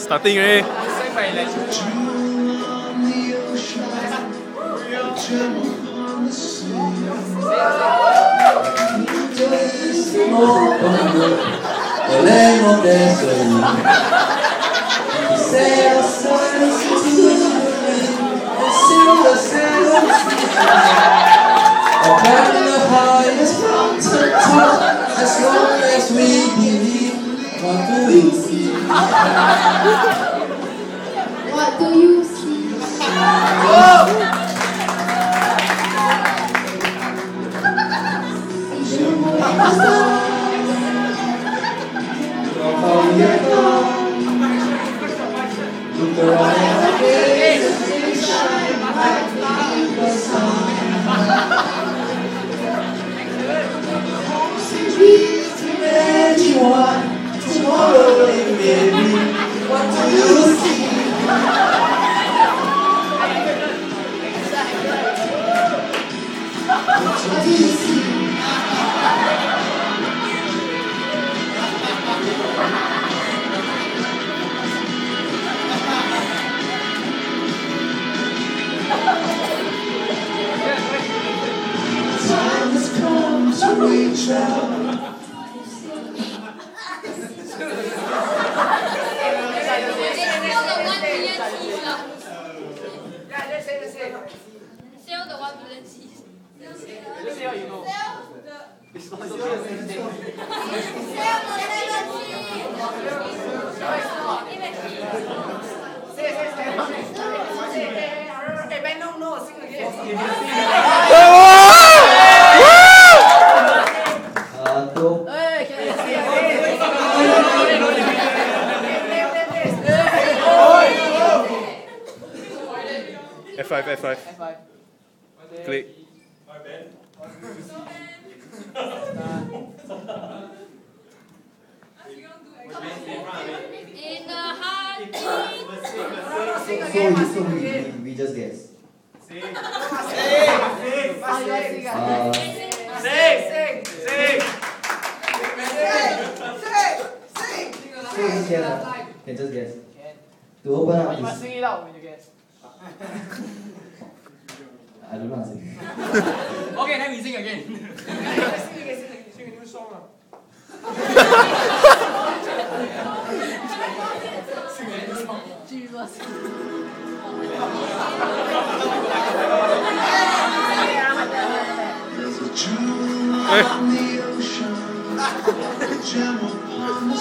Starting already. The Leong of destiny. Sail silence into the wind and sail the sails. Up at the highest mountain top, as long as we believe, what do we see? What do you see? Look around our faces, they shine bright in the sun. Imagine what tomorrow it may be. What do you see? What do you see? Time has come to reach out. Sell the 1 million cheese. Just say how you know. It's not the no, sing again. F5, F5. Click. In the heart. So we just guess. Sing. Can just guess. To open up You must sing it out when you guess. I don't know how to sing. Okay, then we sing again. Sing a new song. Jesus. There's a jewel on the ocean, a gem upon the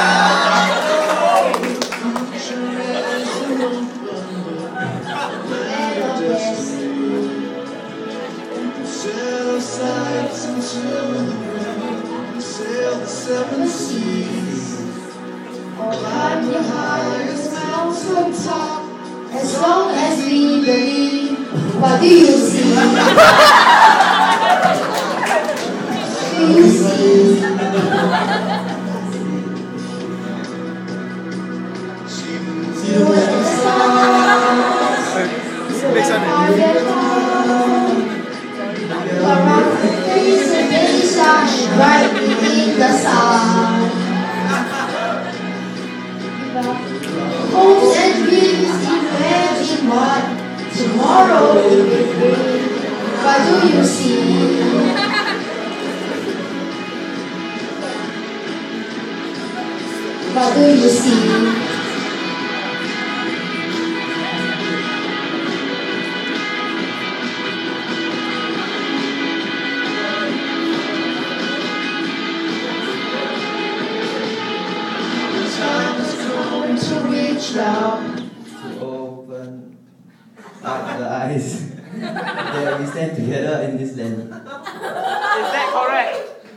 sail sights into the wind, sail the 7 seas. Climb the highest mountain top, As long as we believe, what do you see? What do you see? Silhouette of stars. Next one. Around the face and they shine bright in the sun. Hopes and dreams imagine what tomorrow will bring. What do you see? What do you see? To reach out, to open up the eyes that we stand together in this land. Is that correct?